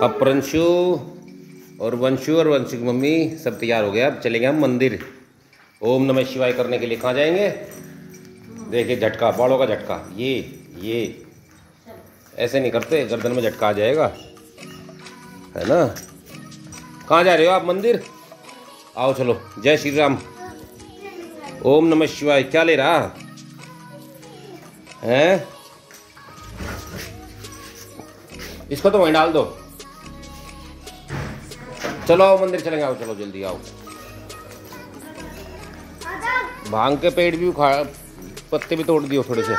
अब प्रिंशु और वंशु और वंशु की मम्मी सब तैयार हो गया। अब चलेंगे हम मंदिर ओम नमः शिवाय करने के लिए। कहाँ जाएंगे? देखिए झटका, बालों का झटका। ये ऐसे नहीं करते, गर्दन में झटका आ जाएगा, है ना। कहाँ जा रहे हो आप? मंदिर आओ, चलो। जय श्री राम। ओम नमः शिवाय। क्या ले रहा है? इसको तो वहीं डाल दो। चलो आओ, मंदिर चलेंगे। आओ चलो, जल्दी आओ। भांग के पेड़ भी उखाड़, पत्ते भी तोड़ दियो थोड़े से।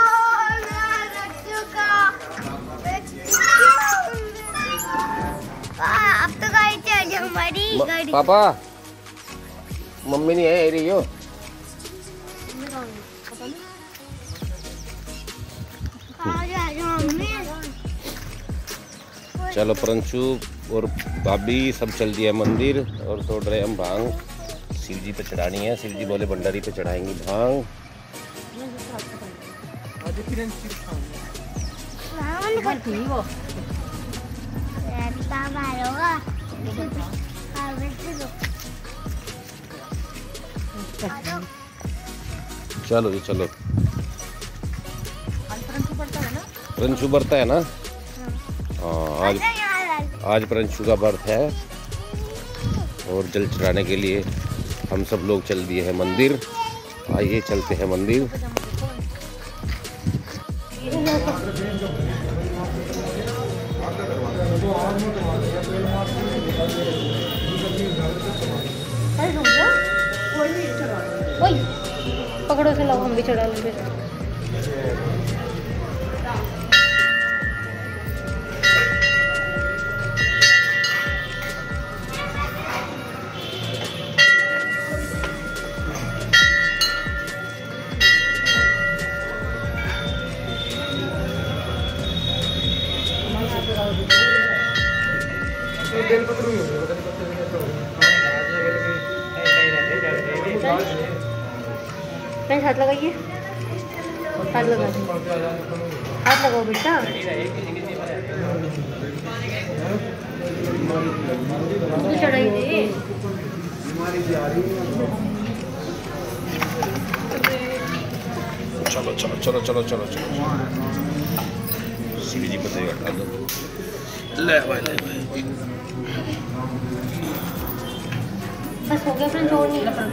अब तो गाड़ी चल हमारी गाड़ी। पापा मम्मी नहीं है रही हो। चलो प्रिंशु और भाभी सब चल दिया मंदिर और तोड़ रहे हम भांग। शिव जी पे चढ़ानी है। शिव जी बोले भंडारी पे चढ़ाएंगे भांग। चलो जी चलो। प्रिंशु बरता है ना? हाँ, आज प्रिंशु का बर्थ है और जल चढ़ाने के लिए हम सब लोग चल दिए हैं मंदिर। आइए चलते हैं मंदिर। पकड़ो से, लो हम भी चढ़ा लेंगे। हाथ लगाइए, हाथ लगा, हाथ लगाओ बेटा। चढ़ाई दे। चलो चलो चलो चलो चलो चलो। शिव जी पते हटा दो। ले भाई ले भाई। बस हो गया फ्रेंड, छोड़ नहीं चढ़ाओ।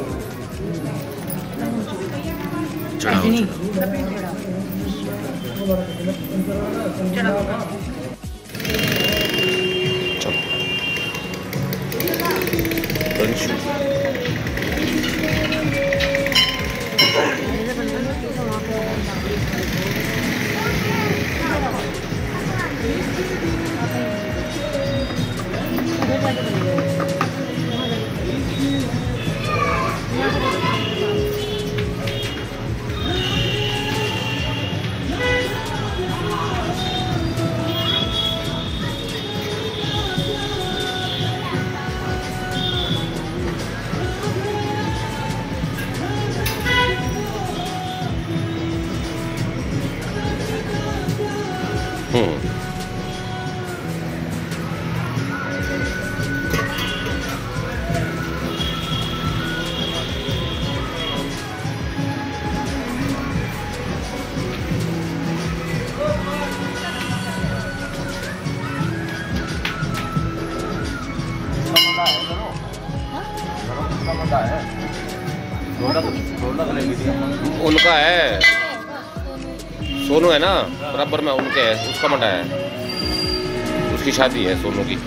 उनका है, सोनू है ना बराबर में, उनके है, उसका मटा है, उसकी शादी है सोनू की।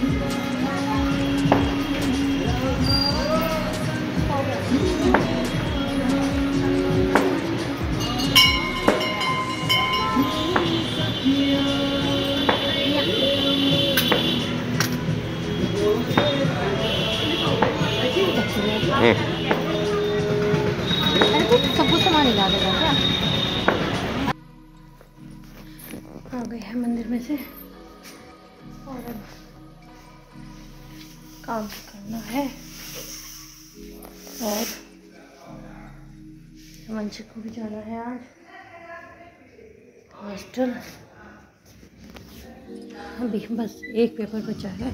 सब कुछ सामान ला देगा क्या? आ गए हैं मंदिर में से और अब काम करना है। और वंशिक को भी जाना है आज हॉस्टल। अभी बस एक पेपर बचा है,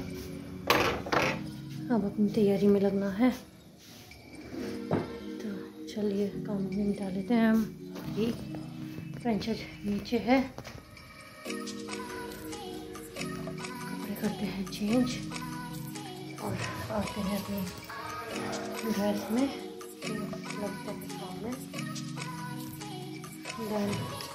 अब अपनी तैयारी में लगना है। तो चलिए काम निपटा लेते हैं हम। अभी फ्रेंचेज नीचे है, कपड़े करते हैं चेंज और आते हैं अपनी ड्रेस में, फिर लगते हैं काम में। देन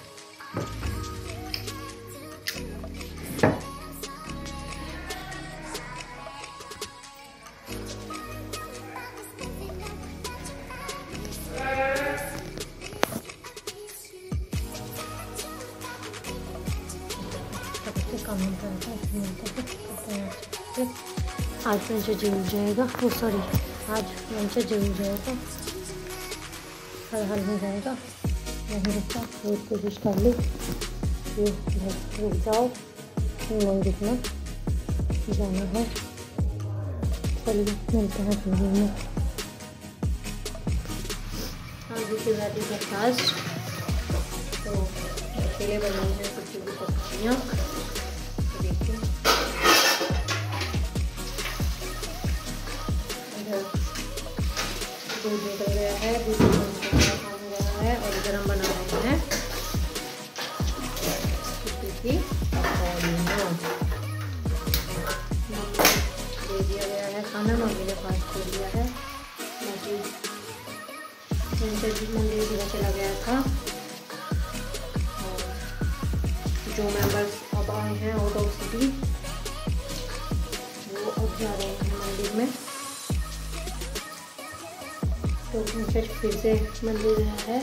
काम करते हैं। आज फ्रेंचेज जरूर जाएगा, वो सॉरी आज फ्रेंचेज जरूर जाएगा, हर हाल में जाएगा, नहीं रुकता। बहुत कोशिश कर ली कि रुक जाओ, नहीं रुकना, जाना है। चलिए मिलते हैं फिर में। आज शिवरात्रि का फास्ट, तो अकेले बनाई है कुछ भी पकड़ियाँ। देखिए दूध निकल गया है, दूध काम हो रहा है और इधर हम बना रहे हैं की दे दिया गया है खाना। मम्मी ने फास्ट कर दिया है, बाकी मंदिर भी चला गया था। और जो मेंबर्स अब आए हैं आउट ऑफ सिटी, वो अब जा रहे हैं मंदिर में। तो फिर से मंदिर है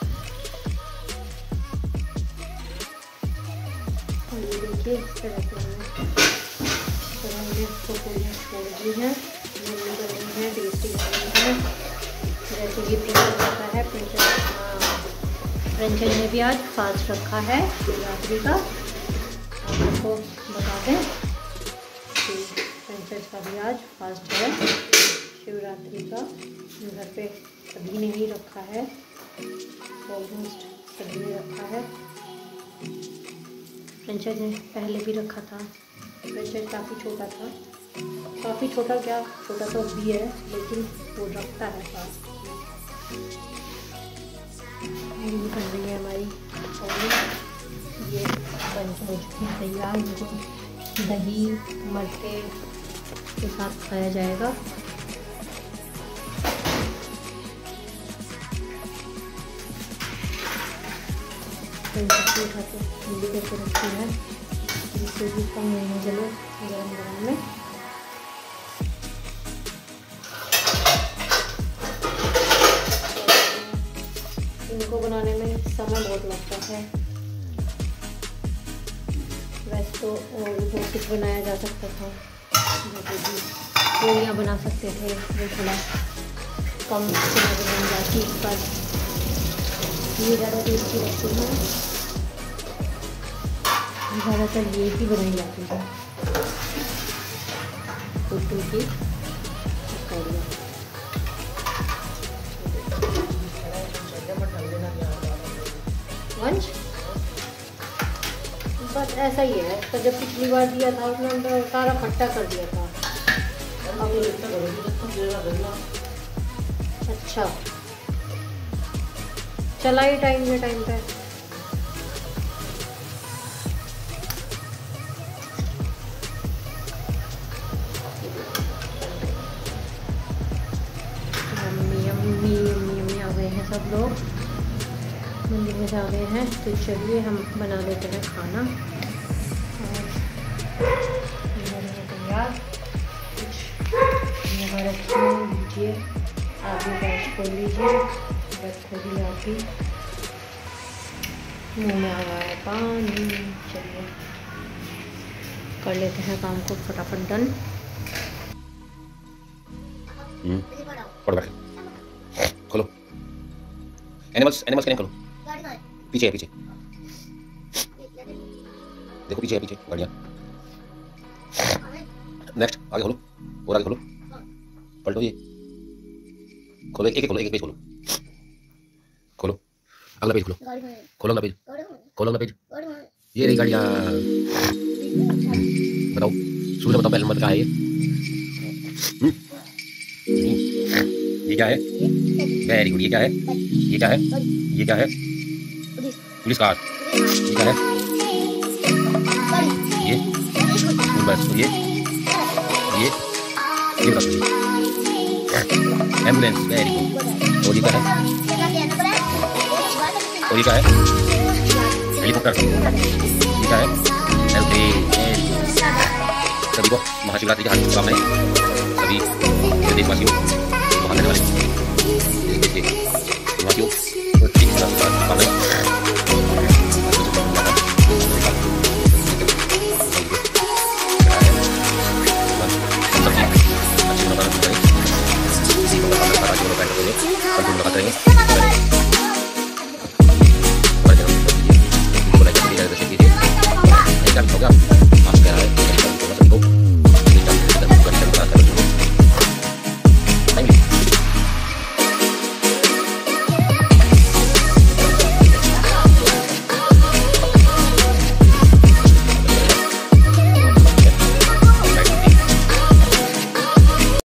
और ये देखिए इस तरह से हमने पकौड़ियाँ छोड़ दी हैं, मम्मी कर रही हैं, टेस्टी कर रही हैं। जैसे कि प्रिंसेस रखा है, फ्रेंचेज ने भी आज फास्ट रखा है शिवरात्रि का। आपको बता दें कि फ्रेंचेज का भी आज फास्ट है शिवरात्रि का। घर पे सभी ने ही रखा है, ऑलमोस्ट सभी ने रखा है। फ्रेंचाइज ने पहले भी रखा था, फ्रेंचाइज काफ़ी छोटा था, काफ़ी छोटा क्या छोटा तो भी है, लेकिन वो रखता है फास्ट। ये बन रही है हमारी और ये बन के हो चुकी है तैयार। इनको दही मरते के साथ खाया जाएगा। उठा के ठंडी करके रखी है, जिससे भी कम नहीं जले गरम गरम में। इनको बनाने में समय बहुत लगता है। वैसे तो और बहुत कुछ बनाया जा सकता था, जैसे कि पूड़ियाँ बना सकते थे, वो थोड़ा कम समय में बन जाती, पर ये ज़्यादा टेस्टी लगती है। ज़्यादातर ये ही बनाई जाती है, कुट्टू की पकौड़ियाँ। वंश बस ऐसा ही है, तो जब पिछली बार दिया था उसने तो सारा खट्टा कर दिया था। अच्छा चला ही टाइम पे। मम्मी आ गए हैं, सब लोग मंदिर में जा गए हैं। तो चलिए हम बना लेते हैं खाना। और तैयार कुछ यहाँ रखिए, लीजिए, आप भी गैस खोल लीजिए, गैस खोलिए आप भी। मुँह में आ गया है पानी। चलिए कर लेते हैं काम को फटाफट डन। खोलो, एनिमल्स का नेम खोलो। पीछे है, पीछे देखो, पीछे है, पीछे गाड़ियाँ। नेक्स्ट आगे खोलो, और आगे खोलो, पलटो, ये खोलो, एक खोलो, एक पेज खोलो, खोलो अगला पेज, खोलो खोलो अगला पेज, खोलो अगला पेज। ये रही गाड़ियाँ। बताओ शुरू से बताओ, पहले नंबर क्या है ये क्या है? Very good. ये क्या है? ये क्या है? ये क्या है? Police car. ये क्या है? ये स्कूल बस। ये बता दो। एम्बुलेंस। Very good. और ये क्या है? और ये क्या है? हेलीकॉप्टर। ये क्या है? एरोप्लेन। सभी को महाशिवरात्रि की हार्दिक शुभकामनाएं। सभी देशवासियों, वहाँ रहने वाले निवासियों को शुभकामनाएं। अच्छी मुलाकात करेंगे।